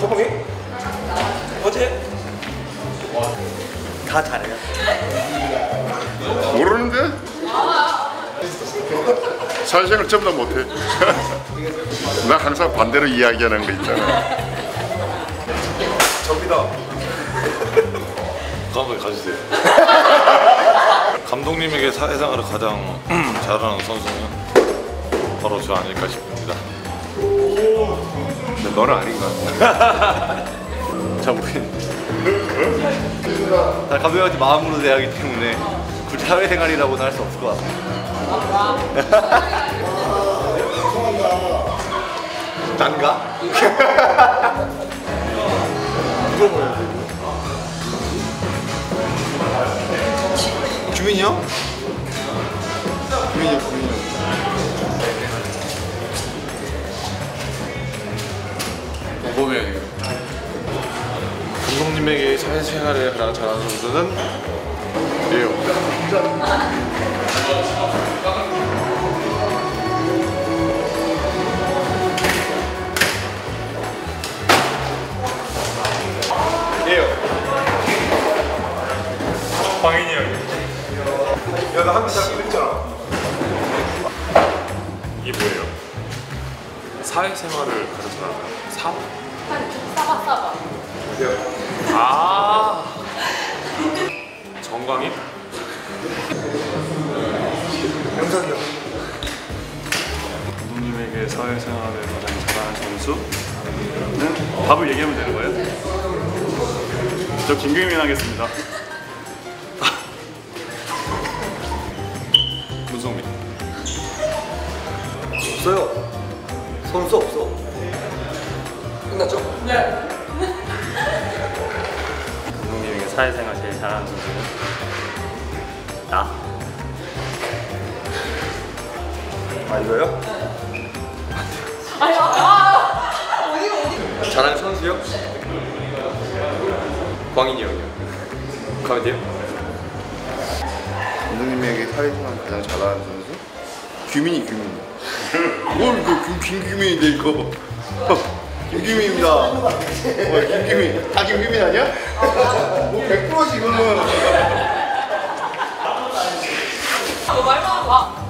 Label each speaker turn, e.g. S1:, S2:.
S1: 소봉이? 어제? 다 잘해요.
S2: 모르는데? 사회생활 전부 다 못해. 나 항상 반대로 이야기하는 거 있잖아.
S1: 저기다.
S3: 한번 가주세요. 감독님에게 사회생활을 가장 잘하는 선수는 바로 저 아닐까 싶습니다.
S1: 근데 너는 아닌 것 같아. 자, 우린 다 감독님한테 마음으로 대하기 때문에 굳이 사회생활이라고는 할 수 없을 것 같아. 난가? 이거 뭐야? 규민이 형? 규민이 형.
S3: 보면 감독님에게 사회생활을 가장 잘하는 선수는 예요.
S1: 광인이 형이. 야, 나 한글 잘 했잖아.
S4: 이게 뭐예요? 사회생활을 가장 잘하는 사업?
S5: 싸바.
S4: 아 정광인?
S1: 영석이 형.
S4: 감독님에게 사회생활을 가장 잘하는 선수? 답을 얘기하면 되는 거예요? 저 김경민 하겠습니다. 문성민.
S1: 없어요. 선수 없어. 끝났죠? 네.
S6: 감독님에게 사회생활 제일 잘하는 선수는 나?
S1: 아, 이거요?
S5: 아니, 어디?
S1: 잘하는 선수요? 광인이 형이요. 가면 돼요?
S2: 감독님에게 사회생활 가장 잘하는 선수? 규민이. 뭘 김규민인데 이거. 김규민입니다. 김규민. 다 김규민 아니야? 뭐 100%지 이거는.
S5: 너 말만 와.